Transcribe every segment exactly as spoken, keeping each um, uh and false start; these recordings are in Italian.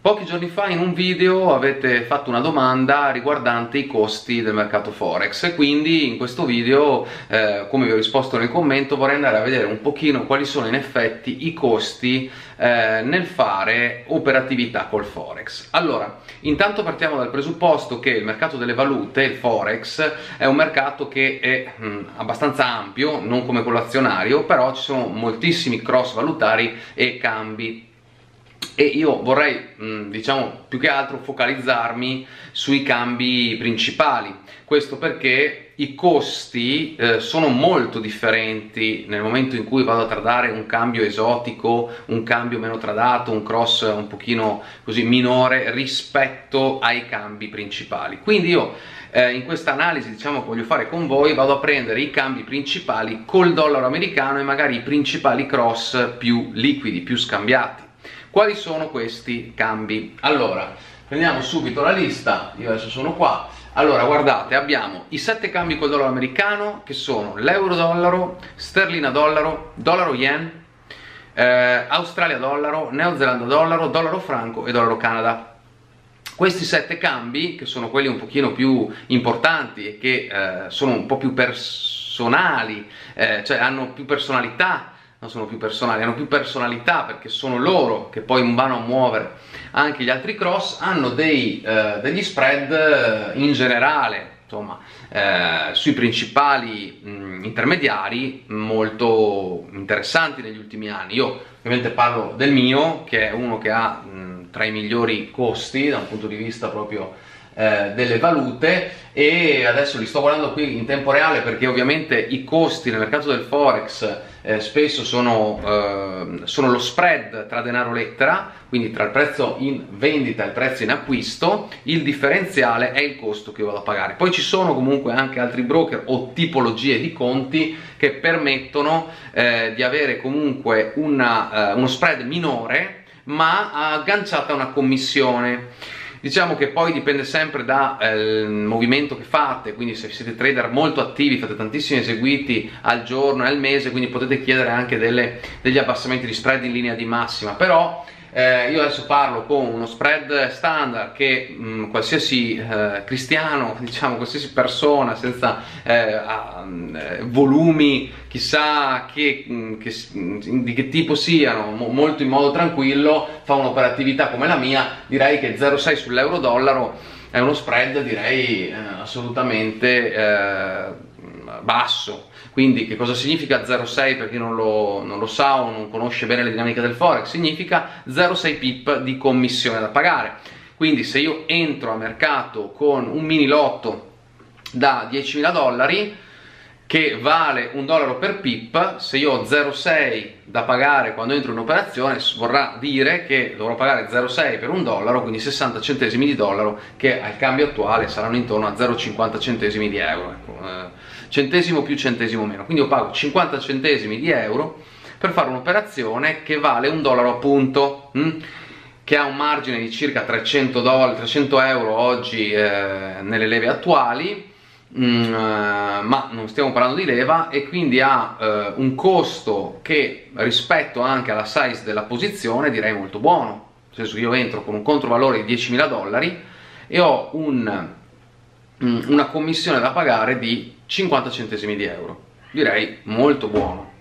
Pochi giorni fa in un video avete fatto una domanda riguardante i costi del mercato Forex e quindi in questo video, eh, come vi ho risposto nel commento, vorrei andare a vedere un pochino quali sono in effetti i costi eh, nel fare operatività col Forex. Allora, intanto partiamo dal presupposto che il mercato delle valute, il Forex, è un mercato che è mh, abbastanza ampio, non come quello azionario, però ci sono moltissimi cross valutari e cambi. E io vorrei, diciamo, più che altro focalizzarmi sui cambi principali. Questo perché i costi eh, sono molto differenti nel momento in cui vado a tradare un cambio esotico, un cambio meno tradato, un cross un pochino così minore rispetto ai cambi principali. Quindi io eh, in questa analisi, diciamo, che voglio fare con voi, vado a prendere i cambi principali col dollaro americano e magari i principali cross più liquidi, più scambiati. Quali sono questi cambi? Allora, prendiamo subito la lista, io adesso sono qua. Allora, guardate, abbiamo i sette cambi col dollaro americano, che sono l'euro-dollaro, sterlina-dollaro, dollaro-yen, eh, Australia-dollaro, Neozelanda-dollaro, dollaro-franco e dollaro-canada. Questi sette cambi, che sono quelli un pochino più importanti e che eh, sono un po' più personali, eh, cioè hanno più personalità, non sono più personali, hanno più personalità perché sono loro che poi vanno a muovere anche gli altri cross, hanno dei, eh, degli spread eh, in generale, insomma, eh, sui principali mh, intermediari molto interessanti negli ultimi anni. Io ovviamente parlo del mio, che è uno che ha mh, tra i migliori costi da un punto di vista proprio Eh, delle valute, e adesso li sto guardando qui in tempo reale perché ovviamente i costi nel mercato del Forex eh, spesso sono, eh, sono lo spread tra denaro lettera, quindi tra il prezzo in vendita e il prezzo in acquisto. Il differenziale è il costo che io vado a pagare. Poi ci sono comunque anche altri broker o tipologie di conti che permettono eh, di avere comunque una, eh, uno spread minore ma agganciata a una commissione. Diciamo che poi dipende sempre dal eh, movimento che fate, quindi se siete trader molto attivi, fate tantissimi eseguiti al giorno e al mese, quindi potete chiedere anche delle, degli abbassamenti di spread in linea di massima. Però eh, io adesso parlo con uno spread standard che mh, qualsiasi eh, cristiano, diciamo qualsiasi persona senza eh, eh, volumi chissà che, che, di che tipo siano, mo, molto in modo tranquillo, fa un'operatività come la mia, direi che zero virgola sei sull'euro dollaro è uno spread, direi, eh, assolutamente eh, basso. Quindi che cosa significa zero virgola sei per chi non lo, non lo sa o non conosce bene le dinamiche del Forex? Significa zero virgola sei pip di commissione da pagare. Quindi se io entro a mercato con un mini lotto da diecimila dollari che vale un dollaro per pip, se io ho zero virgola sei da pagare quando entro in un'operazione, vorrà dire che dovrò pagare zero virgola sei per un dollaro, quindi sessanta centesimi di dollaro, che al cambio attuale saranno intorno a zero virgola cinquanta centesimi di euro, ecco, eh, centesimo più centesimo meno, quindi io pago cinquanta centesimi di euro per fare un'operazione che vale un dollaro a punto, hm? che ha un margine di circa trecento euro oggi eh, nelle leve attuali. Mm, ma non stiamo parlando di leva, e quindi ha eh, un costo che rispetto anche alla size della posizione direi molto buono, nel senso che io entro con un controvalore di diecimila dollari e ho un, mm, una commissione da pagare di cinquanta centesimi di euro, direi molto buono.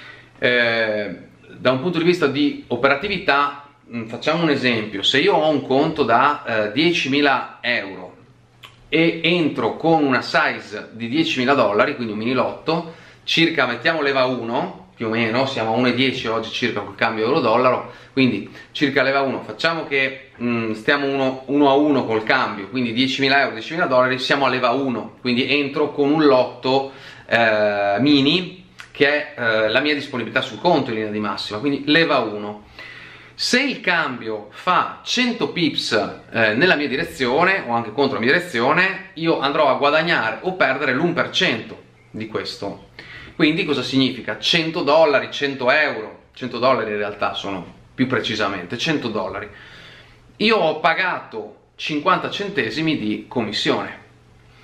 Eh, da un punto di vista di operatività, mh, facciamo un esempio: se io ho un conto da eh, diecimila euro e entro con una size di diecimila dollari, quindi un mini lotto, circa, mettiamo leva uno, più o meno, siamo a uno virgola dieci oggi circa col cambio euro-dollaro, quindi circa leva uno, facciamo che mh, stiamo uno a uno col cambio, quindi diecimila euro, diecimila dollari, siamo a leva uno, quindi entro con un lotto eh, mini, che è eh, la mia disponibilità sul conto in linea di massima, quindi leva uno. Se il cambio fa cento pips eh, nella mia direzione o anche contro la mia direzione, io andrò a guadagnare o perdere l'uno per cento di questo. Quindi cosa significa? cento dollari, cento euro, cento dollari in realtà sono più precisamente, cento dollari. Io ho pagato cinquanta centesimi di commissione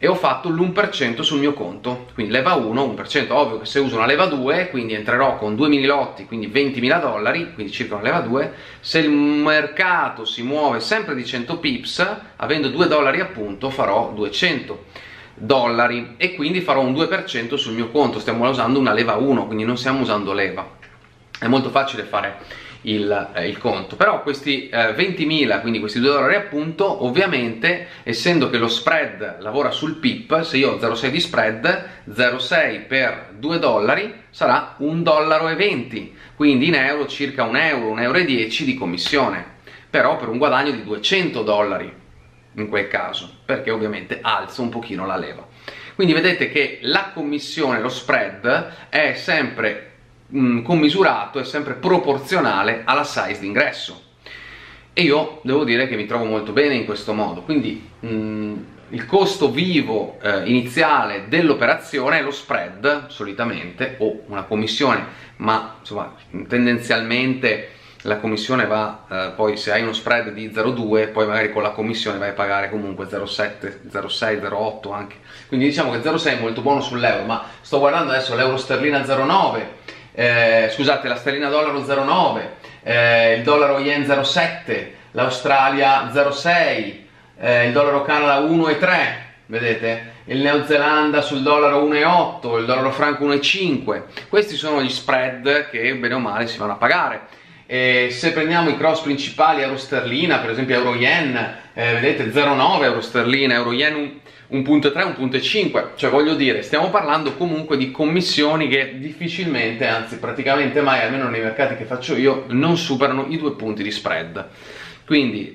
e ho fatto l'uno per cento sul mio conto, quindi leva uno, uno per cento. Ovvio che se uso una leva due, quindi entrerò con due mini lotti, quindi ventimila dollari, quindi circa una leva due. Se il mercato si muove sempre di cento pips, avendo due dollari appunto, farò duecento dollari e quindi farò un due per cento sul mio conto. Stiamo usando una leva uno, quindi non stiamo usando leva. È molto facile fare Il, eh, il conto, però questi eh, ventimila, quindi questi due dollari appunto, ovviamente essendo che lo spread lavora sul pip, se io ho zero virgola sei di spread, zero virgola sei per due dollari sarà un dollaro e venti, quindi in euro circa un euro, un euro e dieci di commissione, però per un guadagno di duecento dollari in quel caso, perché ovviamente alzo un pochino la leva. Quindi vedete che la commissione, lo spread è sempre commisurato, è sempre proporzionale alla size d'ingresso, e io devo dire che mi trovo molto bene in questo modo. Quindi mh, il costo vivo eh, iniziale dell'operazione è lo spread solitamente, o una commissione, ma insomma tendenzialmente la commissione va, eh, poi se hai uno spread di zero virgola due, poi magari con la commissione vai a pagare comunque zero virgola sette, zero virgola sei, zero virgola otto anche, quindi diciamo che zero virgola sei è molto buono sull'euro, ma sto guardando adesso l'euro sterlina zero virgola nove, Eh, scusate, la sterlina dollaro zero virgola nove, eh, il dollaro yen zero virgola sette, l'Australia zero virgola sei, eh, il dollaro Canada uno virgola tre, vedete? Il Neozelanda sul dollaro uno virgola otto, il dollaro franco uno virgola cinque. Questi sono gli spread che bene o male si vanno a pagare. E se prendiamo i cross principali euro sterlina, per esempio euro yen, eh, vedete zero virgola nove euro sterlina, euro yen uno virgola tre, uno virgola cinque, cioè voglio dire, stiamo parlando comunque di commissioni che difficilmente, anzi praticamente mai, almeno nei mercati che faccio io, non superano i due punti di spread. Quindi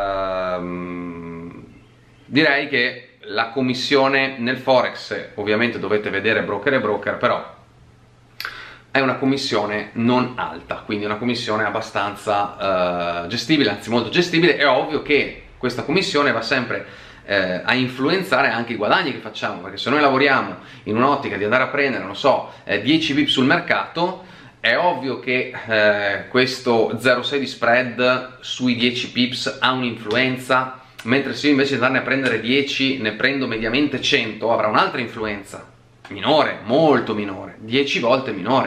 ehm, direi che la commissione nel forex, ovviamente dovete vedere broker e broker, però è una commissione non alta, quindi una commissione abbastanza eh, gestibile, anzi molto gestibile. È ovvio che questa commissione va sempre Eh, a influenzare anche i guadagni che facciamo, perché se noi lavoriamo in un'ottica di andare a prendere, non so, eh, dieci pip sul mercato, è ovvio che eh, questo zero virgola sei di spread sui dieci pips ha un'influenza, mentre se io invece di andarne a prendere dieci ne prendo mediamente cento, avrà un'altra influenza, minore, molto minore, dieci volte minore.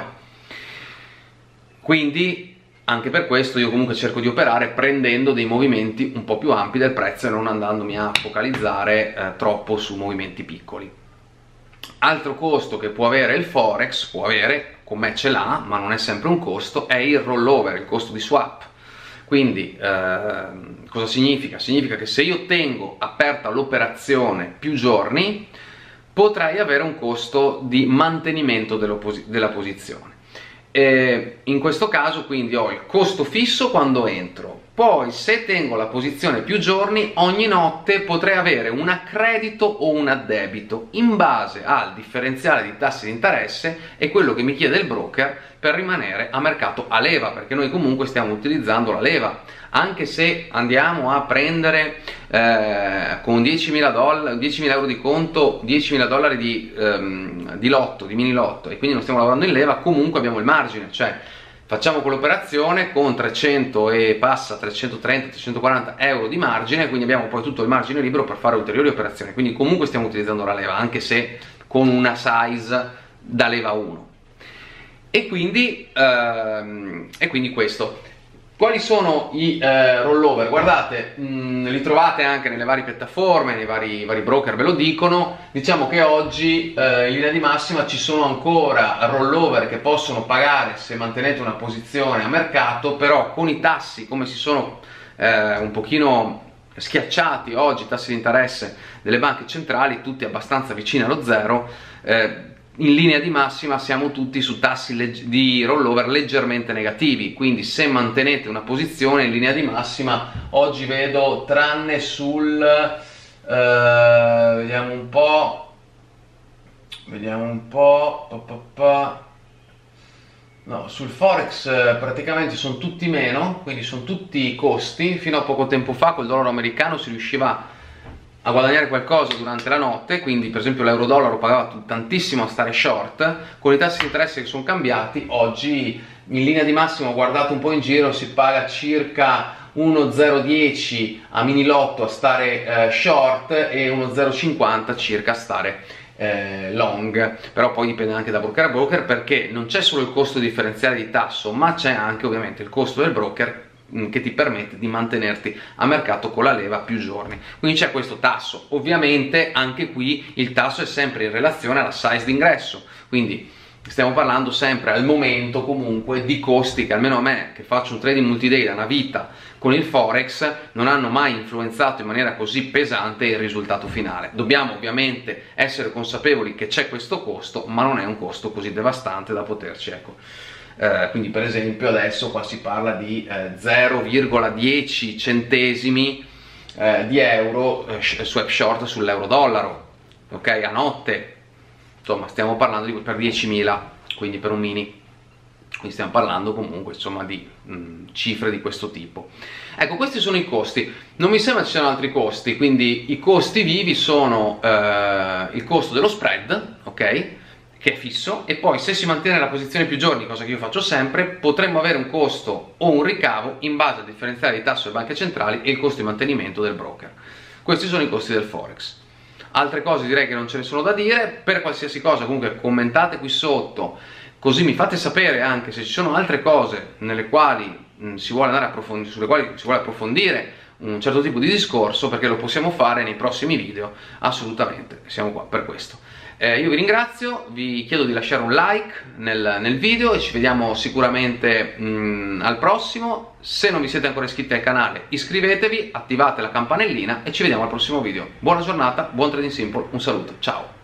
Quindi anche per questo io comunque cerco di operare prendendo dei movimenti un po' più ampi del prezzo e non andandomi a focalizzare eh, troppo su movimenti piccoli. Altro costo che può avere il forex, può avere, con me ce l'ha, ma non è sempre un costo, è il rollover, il costo di swap. Quindi eh, cosa significa? Significa che se io tengo aperta l'operazione più giorni, potrei avere un costo di mantenimento della posizione. E in questo caso quindi ho il costo fisso quando entro, poi se tengo la posizione più giorni, ogni notte potrei avere un accredito o un addebito in base al differenziale di tassi di interesse e quello che mi chiede il broker per rimanere a mercato a leva, perché noi comunque stiamo utilizzando la leva. Anche se andiamo a prendere eh, con diecimila euro di conto, diecimila dollari di, ehm, di lotto, di mini lotto, e quindi non stiamo lavorando in leva, comunque abbiamo il margine, cioè facciamo quell'operazione con trecento e passa, trecentotrenta trecentoquaranta euro di margine, quindi abbiamo poi tutto il margine libero per fare ulteriori operazioni, quindi comunque stiamo utilizzando la leva, anche se con una size da leva uno. E quindi, ehm, e quindi questo. Quali sono i eh, rollover? Guardate, mh, li trovate anche nelle varie piattaforme, nei vari, vari broker ve lo dicono. Diciamo che oggi eh, in linea di massima ci sono ancora rollover che possono pagare se mantenete una posizione a mercato, però con i tassi come si sono eh, un pochino schiacciati oggi, i tassi di interesse delle banche centrali, tutti abbastanza vicini allo zero, eh, in linea di massima siamo tutti su tassi di rollover leggermente negativi, quindi se mantenete una posizione in linea di massima oggi vedo, tranne sul eh, vediamo un po' vediamo un po' pa, pa, pa. No, sul forex eh, praticamente sono tutti meno, quindi sono tutti costi. Fino a poco tempo fa col dollaro americano si riusciva a guadagnare qualcosa durante la notte, quindi per esempio l'euro dollaro pagava tantissimo a stare short. Con i tassi di interesse che sono cambiati, oggi in linea di massimo, guardate un po' in giro, si paga circa uno zero dieci a mini lotto a stare eh, short e uno zero cinquanta circa a stare eh, long. Però poi dipende anche da broker a broker, perché non c'è solo il costo differenziale di tasso, ma c'è anche ovviamente il costo del broker che ti permette di mantenerti a mercato con la leva più giorni. Quindi c'è questo tasso. Ovviamente anche qui il tasso è sempre in relazione alla size d'ingresso, quindi stiamo parlando sempre al momento comunque di costi che almeno a me, che faccio un trading multi-day da una vita con il Forex, non hanno mai influenzato in maniera così pesante il risultato finale. Dobbiamo ovviamente essere consapevoli che c'è questo costo, ma non è un costo così devastante da poterci, ecco. Uh, quindi per esempio adesso qua si parla di uh, zero virgola dieci centesimi uh, di euro uh, swap short sull'euro dollaro, ok, a notte. Insomma stiamo parlando di per diecimila, quindi per un mini, quindi stiamo parlando comunque insomma di mh, cifre di questo tipo. Ecco, questi sono i costi. Non mi sembra ci siano altri costi, quindi i costi vivi sono uh, il costo dello spread, ok, che è fisso, e poi se si mantiene la posizione più giorni, cosa che io faccio sempre, potremmo avere un costo o un ricavo in base al differenziale di tasso delle banche centrali e il costo di mantenimento del broker. Questi sono i costi del Forex. Altre cose direi che non ce ne sono da dire. Per qualsiasi cosa comunque commentate qui sotto, così mi fate sapere anche se ci sono altre cose nelle quali mh, si vuole andare a approfondire, sulle quali si vuole approfondire un certo tipo di discorso, perché lo possiamo fare nei prossimi video, assolutamente, siamo qua per questo. Eh, io vi ringrazio, vi chiedo di lasciare un like nel, nel video e ci vediamo sicuramente mh, al prossimo. Se non vi siete ancora iscritti al canale, iscrivetevi, attivate la campanellina e ci vediamo al prossimo video. Buona giornata, buon Trading Simple, un saluto, ciao!